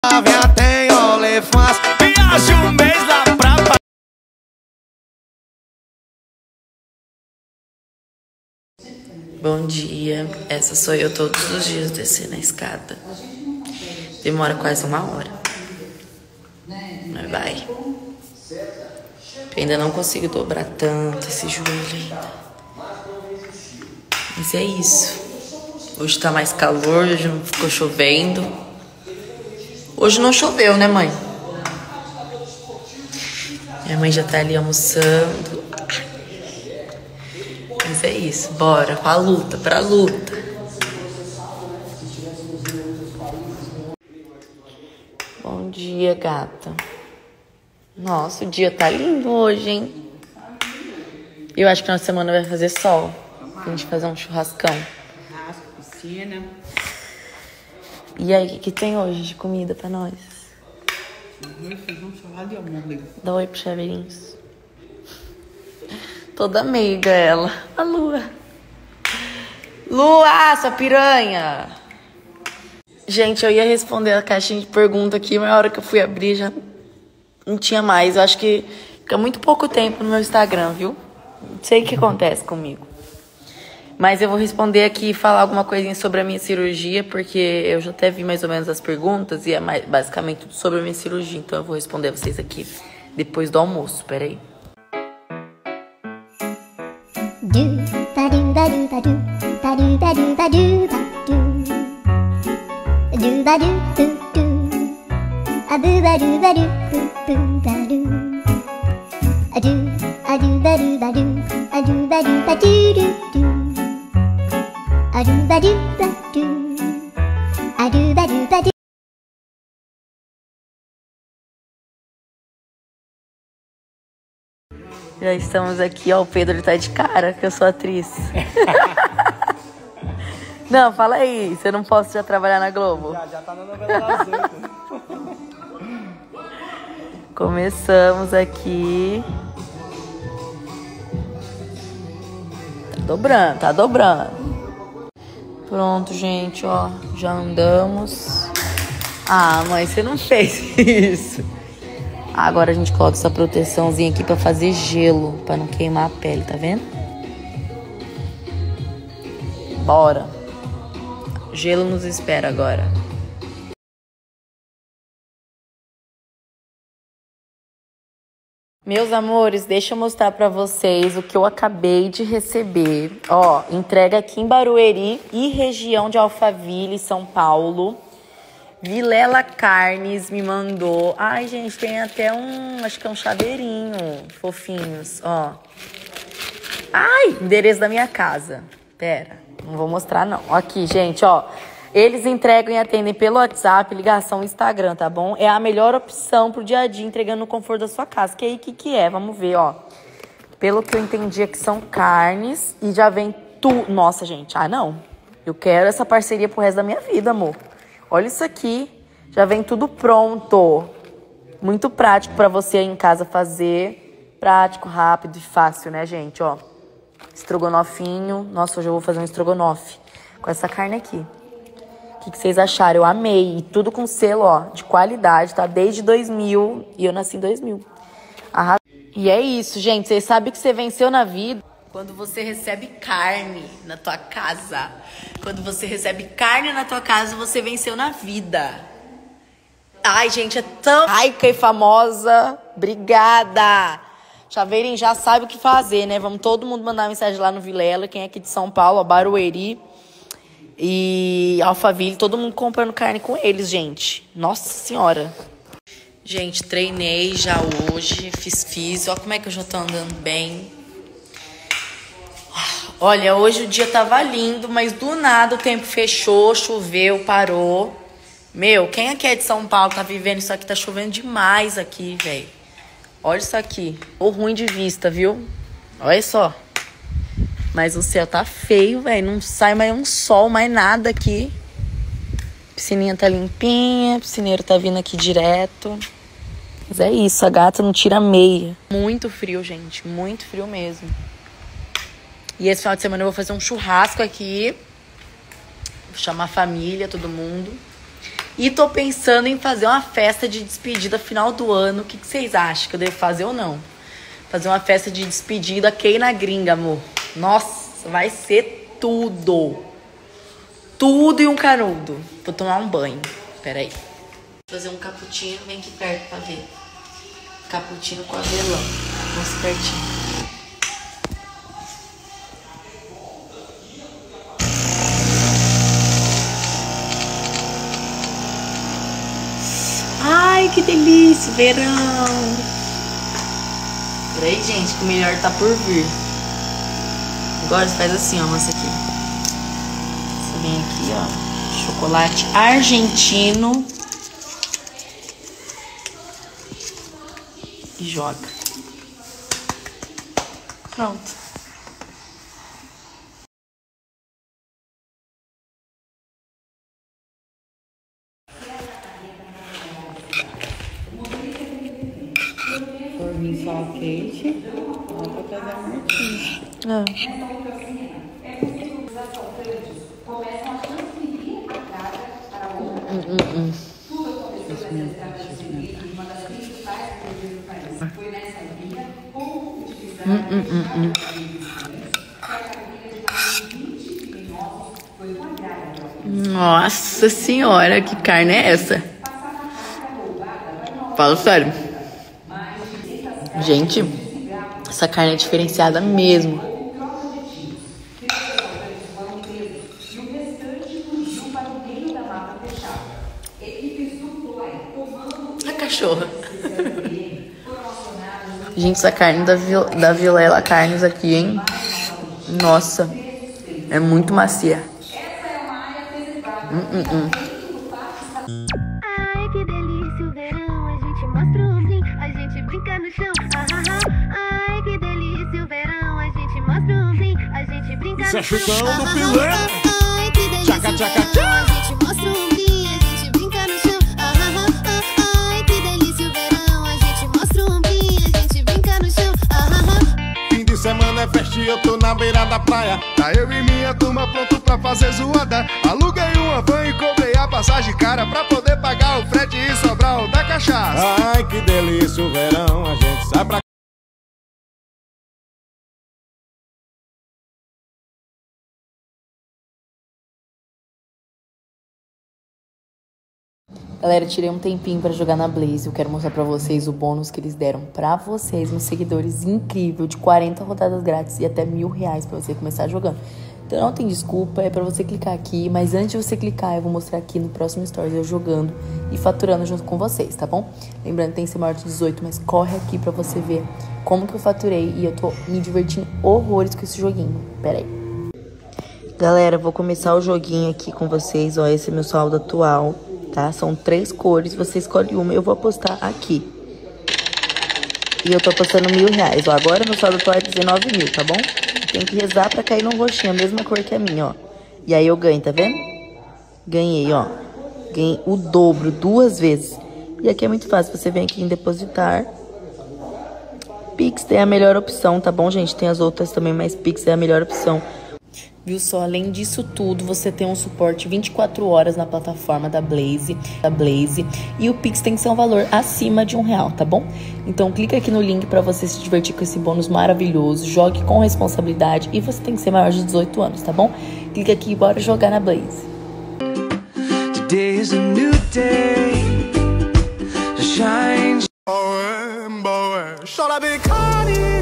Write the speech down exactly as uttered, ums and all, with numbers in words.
Novinha tem OnlyFans, viaja um mês lá pra... Bom dia, essa sou eu todos os dias descendo a escada. Demora quase uma hora. Mas vai. Eu ainda não consigo dobrar tanto esse joelho ainda. Mas é isso. Hoje tá mais calor, hoje não ficou chovendo. Hoje não choveu, né, mãe? Minha mãe já tá ali almoçando. Mas é isso, bora, pra luta, pra luta. Bom dia, gata. Nossa, o dia tá lindo hoje, hein? Eu acho que na semana vai fazer sol. Pra gente fazer um churrascão. Churrasco, piscina. E aí, o que, que tem hoje de comida pra nós? Hoje fiz um salada de almôndega. Dá oi pro chaveirinhos. Toda meiga ela. A Lua. Lua, sua piranha. Gente, eu ia responder a caixinha de pergunta aqui, mas a hora que eu fui abrir já não tinha mais. Eu acho que fica muito pouco tempo no meu Instagram, viu? Não sei o que acontece comigo. Mas eu vou responder aqui e falar alguma coisinha sobre a minha cirurgia, porque eu já até vi mais ou menos as perguntas e é mais, basicamente tudo sobre a minha cirurgia. Então eu vou responder a vocês aqui depois do almoço. Peraí. Já estamos aqui, ó, o Pedro tá de cara que eu sou atriz. Não, fala aí, você não pode já trabalhar na Globo? Já, já tá na novela das oito. Começamos aqui. Tá dobrando, tá dobrando. Pronto, gente, ó, já andamos. Ah, mãe, você não fez isso. Agora a gente coloca essa proteçãozinha aqui pra fazer gelo, pra não queimar a pele, tá vendo? Bora. Gelo nos espera agora. Meus amores, deixa eu mostrar pra vocês o que eu acabei de receber. Ó, entrega aqui em Barueri e região de Alphaville, São Paulo. Vilela Carnes me mandou. Ai, gente, tem até um, acho que é um chaveirinho, fofinhos, ó. Ai, endereço da minha casa. Pera, não vou mostrar não. Aqui, gente, ó. Eles entregam e atendem pelo WhatsApp, ligação, Instagram, tá bom? É a melhor opção pro dia a dia, entregando no conforto da sua casa. Que aí, o que que é? Vamos ver, ó. Pelo que eu entendi aqui, são carnes e já vem tu... Nossa, gente, ah, não. Eu quero essa parceria pro resto da minha vida, amor. Olha isso aqui, já vem tudo pronto. Muito prático para você aí em casa fazer. Prático, rápido e fácil, né, gente? Ó, estrogonofinho. Nossa, hoje eu vou fazer um estrogonofe com essa carne aqui. O que, que vocês acharam? Eu amei. E tudo com selo, ó, de qualidade, tá? Desde dois mil e eu nasci em dois mil. Arras... E é isso, gente. Vocês sabem que você venceu na vida quando você recebe carne na tua casa. Quando você recebe carne na tua casa, você venceu na vida. Ai, gente, é tão... Ai, que famosa. Obrigada. Chaveirinho já sabe o que fazer, né? Vamos todo mundo mandar mensagem lá no Vilela. Quem é aqui de São Paulo, ó, Barueri e Alphaville. Todo mundo comprando carne com eles, gente. Nossa Senhora. Gente, treinei já hoje. Fiz físio. Olha como é que eu já tô andando bem. Olha, hoje o dia tava lindo, mas do nada o tempo fechou, choveu, parou. Meu, quem aqui é de São Paulo tá vivendo isso aqui? Tá chovendo demais aqui, velho. Olha isso aqui. Ou ruim de vista, viu? Olha só. Mas o céu tá feio, velho. Não sai mais um sol, mais nada aqui. Piscininha tá limpinha, o piscineiro tá vindo aqui direto. Mas é isso, a gata não tira a meia. Muito frio, gente. Muito frio mesmo. E esse final de semana eu vou fazer um churrasco aqui. Vou chamar a família, todo mundo. E tô pensando em fazer uma festa de despedida final do ano. O que, que vocês acham que eu devo fazer ou não? Fazer uma festa de despedida aqui na gringa, amor. Nossa, vai ser tudo. Tudo e um canudo. Vou tomar um banho. Pera aí. Vou fazer um cappuccino. Vem aqui perto pra ver. Cappuccino com avelã. Vamos pertinho. Ai, que delícia, verão. Peraí, gente, que o melhor tá por vir. Agora você faz assim, ó, mostra aqui. Você vem aqui, ó, chocolate argentino. E joga. Pronto. Forminho só quente. Dá pra fazer a mortinha. É. Hum, hum, hum. Hum, hum, hum, hum. Nossa senhora, que carne é essa? Fala sério. Gente, essa carne é diferenciada mesmo. A cachorra. Gente, essa carne da, Vil da Vilela Carnes aqui, hein? Nossa, é muito macia. Hum, hum, hum. Ai, que delícia o verão, a gente mostra o brim, a gente brinca no chão. Ah, ah, ah. Ai, que delícia o verão, a gente mostra o brim, a gente brinca Isso é no chão. chutão Ah, do ah, Pilé. ah. Ai, que delícia Tchaca, o tchaca, verão, a gente mostra o brim, a gente brinca no chão. Ah, ah, ah. Ai, que delícia o verão, a gente mostra o brim, a gente brinca no chão. Ah, ah, Fim de semana é festa e eu tô na beira da praia. Tá eu e minha turma pronto pra fazer zoada. Aluguei uma van e cobrei a passagem cara pra poder pagar o frete e sobrar o da cachaça. Ai, que delícia o verão, a gente sai pra... Galera, tirei um tempinho pra jogar na Blaze. Eu quero mostrar pra vocês o bônus que eles deram pra vocês, meus seguidores, incrível, de quarenta rodadas grátis e até mil reais pra você começar jogando. Então não tem desculpa, é pra você clicar aqui. Mas antes de você clicar, eu vou mostrar aqui no próximo Stories eu jogando e faturando junto com vocês, tá bom? Lembrando que tem que ser maior de dezoito, mas corre aqui pra você ver como que eu faturei. E eu tô me divertindo horrores com esse joguinho. Pera aí. Galera, vou começar o joguinho aqui com vocês. Ó, esse é meu saldo atual. Tá? São três cores, você escolhe uma, eu vou apostar aqui. E eu tô apostando mil reais, ó. Agora meu saldo atual é dezenove mil, tá bom? Tem que rezar pra cair no roxinho, a mesma cor que a minha, ó. E aí eu ganho, tá vendo? Ganhei, ó. Ganhei o dobro, duas vezes. E aqui é muito fácil, você vem aqui em depositar. Pix é a melhor opção, tá bom, gente? Tem as outras também, mas Pix é a melhor opção. Viu só, além disso tudo, você tem um suporte vinte e quatro horas na plataforma da Blaze, da Blaze, e o Pix tem que ser um valor acima de um real, tá bom? Então clica aqui no link pra você se divertir com esse bônus maravilhoso, jogue com responsabilidade e você tem que ser maior de dezoito anos, tá bom? Clica aqui e bora jogar na Blaze. Today is a new day to shine. Boy, boy, should I be caught?